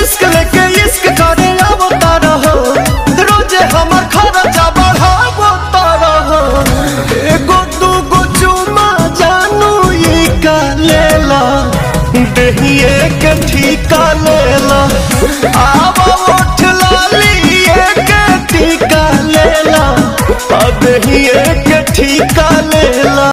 Risk लेके इश्क करे अवतार हो, रोजे हमर खर्चा बढ़ावतार हो। एगो दूगो चुमा जानू ई का लेला, देहिए के ठीका लेला। आवा उठ लाली के टीका लेला, देहिए के ठीका